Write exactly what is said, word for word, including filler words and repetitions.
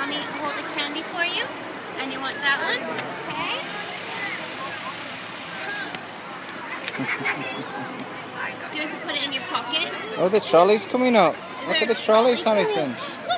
want me to hold the candy for you? And you want that one? Okay. Do you want to put it in your pocket? Oh, the trolley's coming up. Is Look there at the a trolley trolleys, Harrison. coming?